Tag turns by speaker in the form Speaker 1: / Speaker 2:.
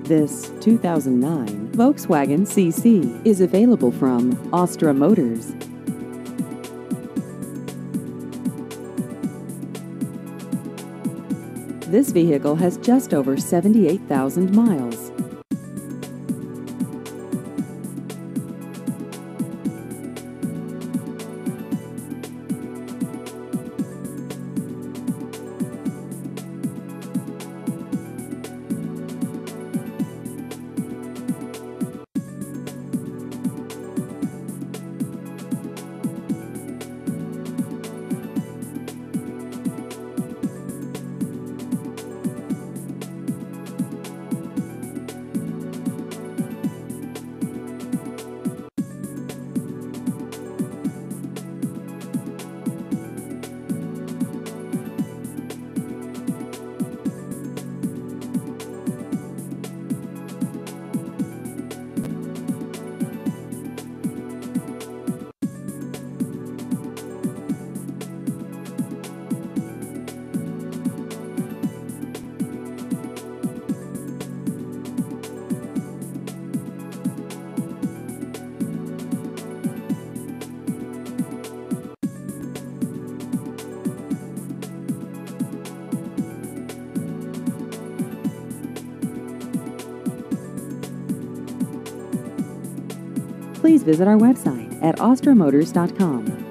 Speaker 1: This 2009 Volkswagen CC is available from Astra Motors. This vehicle has just over 78,000 miles. Please visit our website at astramotors.com.